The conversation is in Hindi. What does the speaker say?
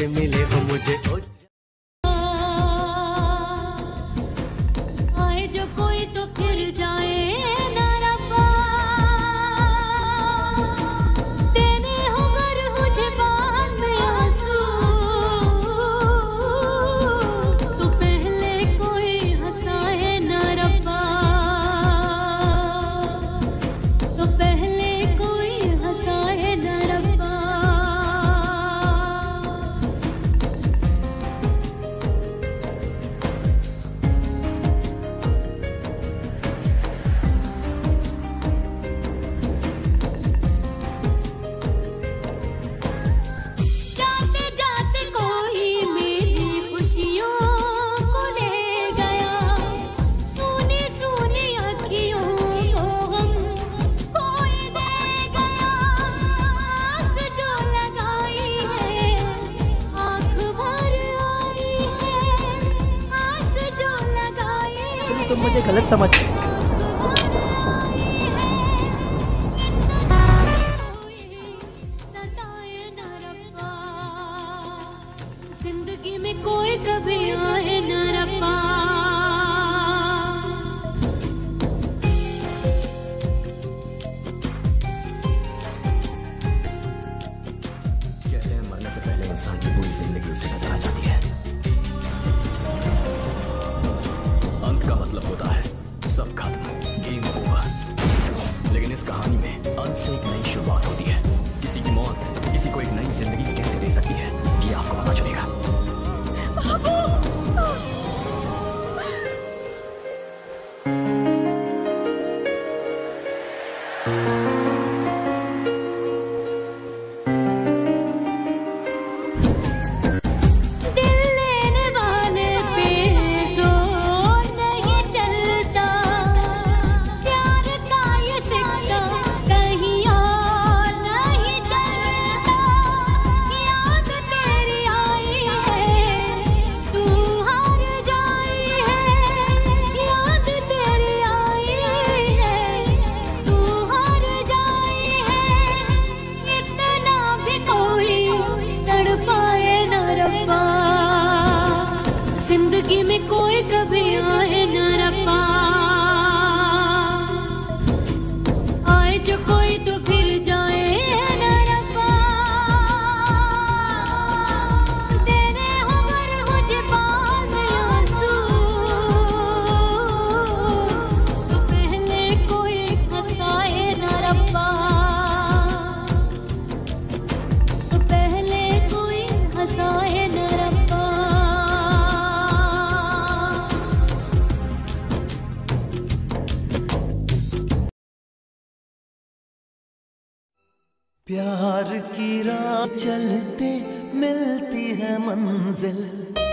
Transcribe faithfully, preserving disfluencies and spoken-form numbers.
से मिले हो मुझे। आए जो कोई तो फिर जाए ना रब्बा, देने हो गर मुझे बान में आंसू, तो पहले कोई हंसाए ना रब्बा, तो पहले कोई हंसाए ना रब्बा। जाते जाते कोई मेरी खुशियों को ले गया, सुनी सुनी अखियों को हम कोई दे गया। आस जो लगाई है आँख भर आई है, आस जो लगाई है तुम मुझे गलत समझ जिंदगी में कोई कभी आए न रब्बा। कहते हैं मरने से पहले इंसान की पूरी जिंदगी उसे नजर आ जाती है। अंत का मतलब होता है सब खत्म, गेम ओवर। लेकिन इस कहानी में अंत से एक नई शुरुआत होती है। किसी की मौत किसी को एक नई जिंदगी कैसे दे सकती है ये आपको पता चलेगा। दिल लेने वाले पे जोर नहीं चलता, प्यार का ये सिक्का कहीं और नहीं चलता। याद तेरी आई है तू हार जाई है, याद तेरी आई है तू हार जाई है। इतना भी कोई तड़पाए न रब्बा, जिंदगी में कोई कभी आए न रब्बा। आए जो कोई तो फिर जाए न रब्बा, देने हो गर मुझे बान में आंसू, तो पहले कोई हंसाए न रब्बा, तो पहले कोई हंसाए न रब्बा। प्यार की राह चलते मिलती है मंजिल।